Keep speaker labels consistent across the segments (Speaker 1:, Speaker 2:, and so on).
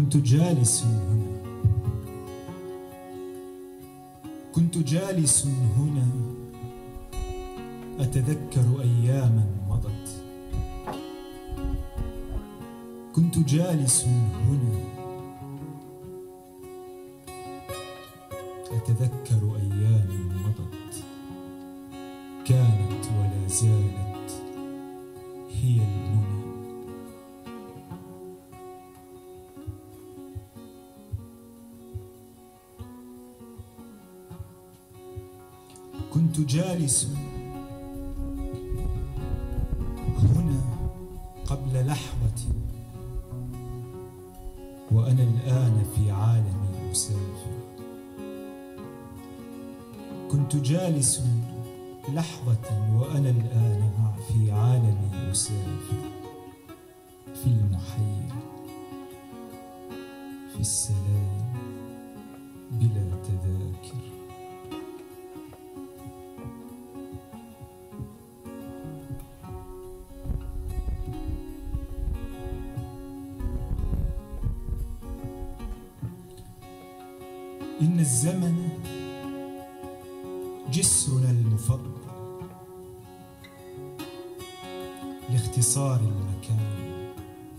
Speaker 1: كنت جالس هنا، كنت جالس هنا أتذكر أياما مضت. كنت جالس هنا أتذكر أياما مضت، كانت ولا زالت هي المنى. كنت جالس هنا قبل لحظة، وأنا الآن في عالمي أسافر. كنت جالس لحظة وأنا الآن في عالمي أسافر، في المحيا، في السلام بلا تذاكر. إن الزمن جسرنا المفضل لاختصار المكان.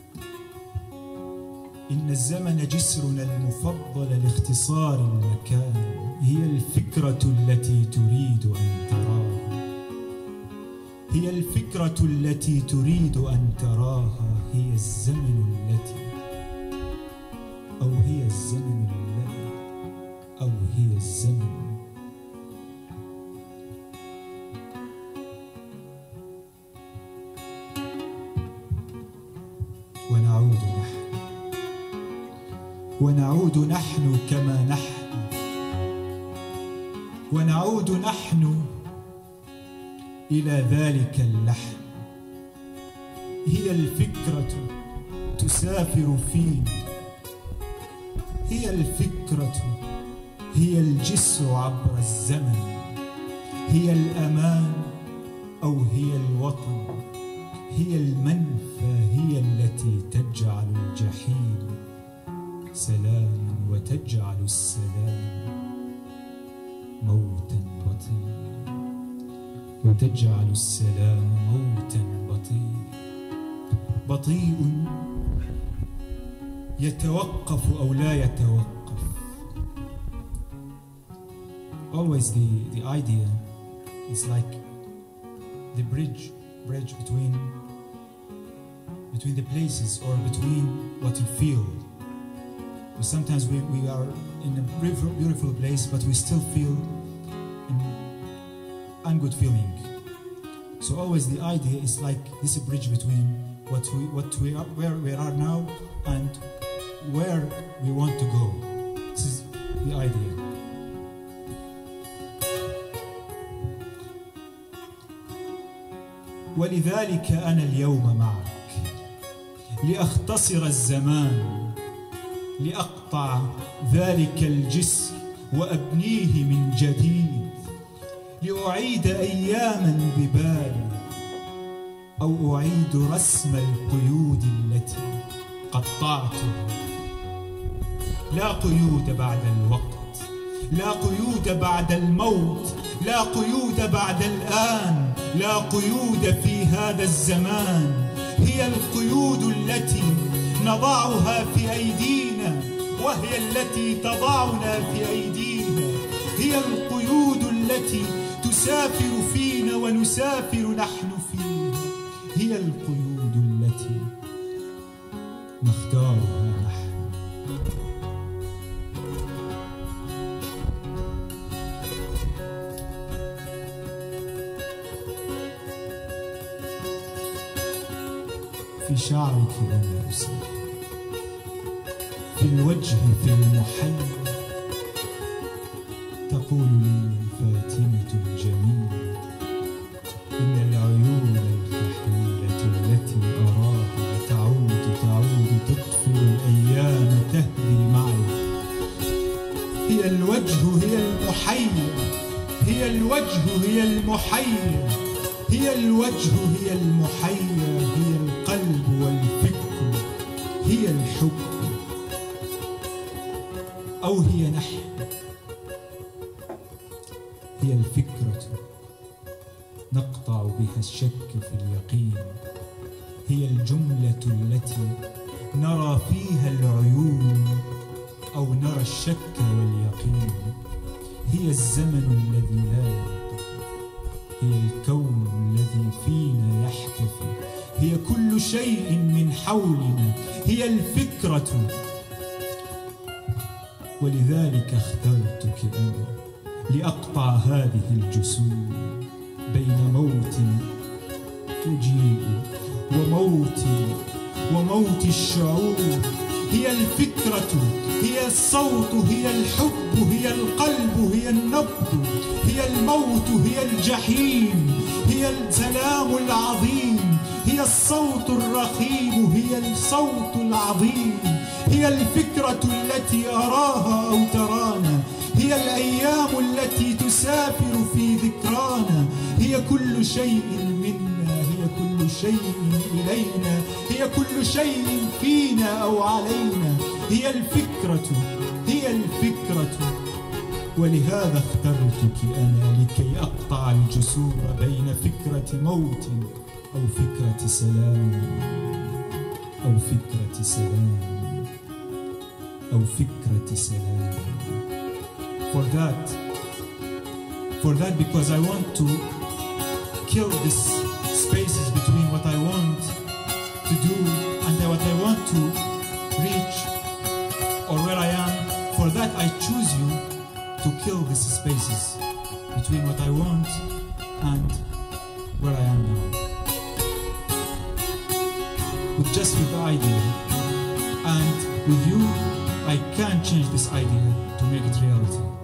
Speaker 1: إن الزمن جسرنا المفضل لاختصار المكان. هي الفكرة التي تريد أن تراها، هي الفكرة التي تريد أن تراها. هي الزمن التي، أو هي الزمن الذي، أو هي الزمن. ونعود نحن، ونعود نحن كما نحن، ونعود نحن إلى ذلك اللحن. هي الفكرة تسافر فينا، هي الفكرة هي الجسر عبر الزمن. هي الأمان أو هي الوطن، هي المنفى، هي التي تجعل الجحيم سلاما وتجعل السلام موتا بطيئا، وتجعل السلام موتا بطيئا. بطيء يتوقف أو لا يتوقف. Always the idea is like the bridge between the places, or between what you feel. Sometimes we are in a beautiful place, but we still feel an ungood feeling. So always the idea is like this bridge between where we are now and where we want to go. This is the idea. ولذلك أنا اليوم معك لأختصر الزمان، لأقطع ذلك الجسر وأبنيه من جديد، لأعيد أياما ببالي، أو أعيد رسم القيود التي قطعتها. لا قيود بعد الوقت، لا قيود بعد الموت، لا قيود بعد الآن، لا قيود في هذا الزمان. هي القيود التي نضعها في أيدينا، وهي التي تضعنا في أيديها. هي القيود التي تسافر فينا ونسافر نحن فيها. هي القيود التي نختارها نحن. في شعرك أنا أسير، في الوجه في المحيا، تقول لي فاتنة الجميل إن العيون الكحيلة التي أراها تعود تطفئ الأيام تهدي معي. هي الوجه هي المحيا، هي الوجه هي المحيا، هي الوجه هي المحيا. هي القلب والفكر، هي الحب، أو هي نحن، هي الفكرة نقطع بها الشك في اليقين، هي الجملة التي نرى فيها العيون أو نرى الشك واليقين، هي الزمن الذي لا ينطق، هي الكون الذي فينا يحتفي، هي كل شيء من حولنا، هي الفكرة. ولذلك اخترتك أنا لأقطع هذه الجسور بين موت يجيء وموت الشعور. هي الفكرة، هي الصوت، هي الحب، هي القلب، هي النبض، هي الموت، هي الجحيم، هي السلام العظيم، هي الصوت الرخيم، هي الصوت العظيم، هي الفكرة التي أراها أو ترانا، هي الأيام التي تسافر في ذكرانا، هي كل شيء منا، هي كل شيء إلينا، هي كل شيء فينا أو علينا، هي الفكرة، هي الفكرة. ولهذا اخترتك أنا لكي أقطع الجسور بين فكرة موت أو فكرة سلام، أو فكرة سلام، أو فكرة سلام. For that, because I want to kill these spaces between what I want to do and what I want to reach or where I am. For that, I choose you to kill these spaces between what I want and where I am now. Just with the idea, and with you, I can change this idea to make it reality.